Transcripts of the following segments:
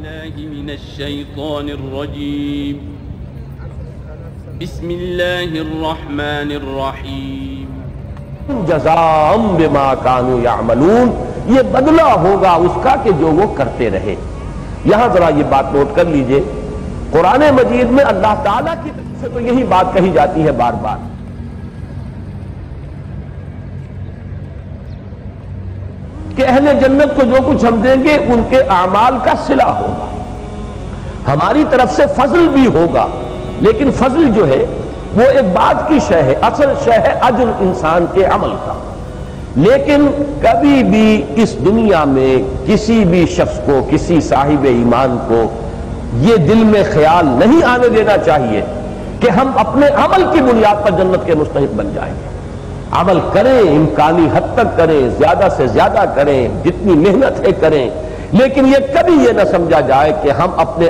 بالله من الشيطان الرجيم بسم الله الرحمن الرحیم جزاء بما كانوا يعملون، یہ بدلہ ہوگا اس کا کہ جو وہ کرتے رہے۔ یہاں ذرا یہ بات نوٹ کر لیجئے، قرآن مجید میں اللہ تعالیٰ کی طرف سے تو یہی بات کہی جاتی ہے بار بار کہ اہل جنت کو جو کچھ ہم دیں گے ان کے اعمال کا صلہ ہوگا، ہماری طرف سے فضل بھی ہوگا، لیکن فضل جو ہے وہ ایک بات کی شے ہے، اصل شے ہے اجر انسان کے عمل کا۔ لیکن کبھی بھی اس دنیا میں کسی بھی شخص کو، کسی صاحب ایمان کو یہ دل میں خیال نہیں آنے دینا چاہیے کہ ہم اپنے عمل کی بنیاد پر جنت کے مستحق بن جائیں گے۔ عمل کریں، امکانی حد تک کریں، زیادہ سے زیادہ کریں، جتنی محنت ہے کریں، لیکن یہ کبھی یہ نہ سمجھا جائے کہ ہم اپنے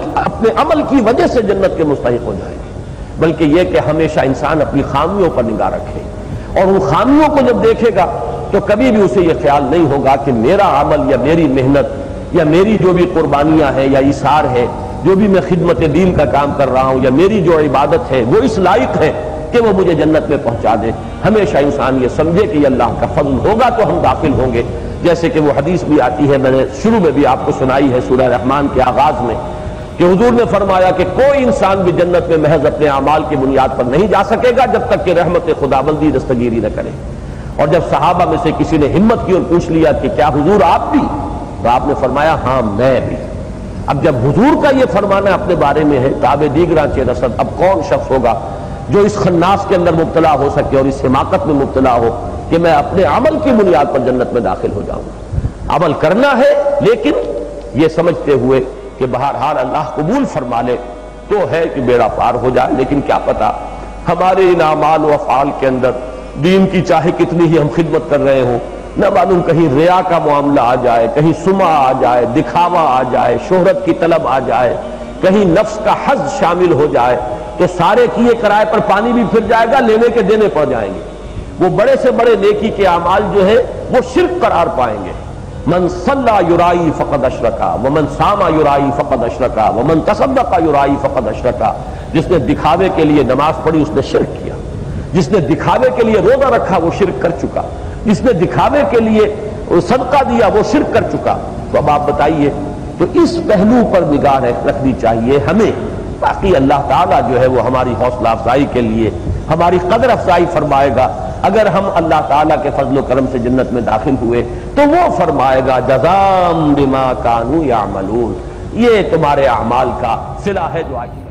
عمل کی وجہ سے جنت کے مستحق ہو جائیں گے، بلکہ یہ کہ ہمیشہ انسان اپنی خامیوں پر نگاہ رکھے، اور ان خامیوں کو جب دیکھے گا تو کبھی بھی اسے یہ خیال نہیں ہوگا کہ میرا عمل یا میری محنت یا میری جو بھی قربانیاں ہیں یا ایثار ہے، جو بھی میں خدمت دین کا کام کر رہا ہوں یا میری جو عبادت ہے وہ اس لائق ہے کہ وہ مجھے جنت میں پہنچا دے۔ ہمیشہ انسان یہ سمجھے کہ یہ اللہ کا فضل ہوگا تو ہم داخل ہوں گے، جیسے کہ وہ حدیث بھی آتی ہے، میں نے شروع میں بھی آپ کو سنائی ہے سورہ رحمان کے آغاز میں، کہ حضور نے فرمایا کہ کوئی انسان بھی جنت میں محض اپنے اعمال کی بنیاد پر نہیں جا سکے گا جب تک کہ رحمت خداوندی دستگیری نہ کرے۔ اور جب صحابہ میں سے کسی نے ہمت کی اور پوچھ لیا کہ کیا حضور آپ بھی؟ تو آپ نے فرمایا ہاں میں بھی۔ اب جب حضور کا یہ فرمانا اپنے بارے میں ہے، تاب دیگراں چہ رسد، اب کون شخص ہوگا جو اس خناس کے اندر مبتلا ہو سکے اور اس حماقت میں مبتلا ہو کہ میں اپنے عمل کی بنیاد پر جنت میں داخل ہو جاؤں۔ عمل کرنا ہے، لیکن یہ سمجھتے ہوئے کہ بہرحال اللہ قبول فرما لے تو ہے کہ بیڑا پار ہو جائے، لیکن کیا پتا ہمارے ان اعمال و افعال کے اندر دین کی چاہے کتنی ہی ہم خدمت کر رہے ہوں، نہ معلوم کہیں ریا کا معاملہ آ جائے، کہیں سمعہ آ جائے، دکھاوا آ جائے، شہرت کی طلب آ جائے، کہیں نفس کا حظ شامل ہو جائے تو سارے کیے کرائے پر پانی بھی پھر جائے گا، لینے کے دینے پڑ جائیں گے۔ وہ بڑے سے بڑے نیکی کے اعمال جو ہے وہ شرک قرار پائیں گے۔ من صلی یرائی فقد اشرکا ومن صام یرائی فقد اشرکا ومن تصدق یرائی فقد اشرکا، جس نے دکھاوے کے لیے نماز پڑھی اس نے شرک کیا، جس نے دکھاوے کے لیے روزہ رکھا وہ شرک کر چکا، جس نے دکھاوے کے لیے صدقہ دیا وہ شرک کر چکا۔ تو اب آپ بتائیے، تو اس پہلو پر نگاہ رکھنی چاہیے ہمیں۔ باقی اللہ تعالیٰ جو ہے وہ ہماری حوصلہ افزائی کے لیے ہماری قدر افزائی فرمائے گا۔ اگر ہم اللہ تعالیٰ کے فضل و کرم سے جنت میں داخل ہوئے تو وہ فرمائے گا جزاء بما كانوا يعملون، یہ تمہارے اعمال کا صلہ ہے جو آج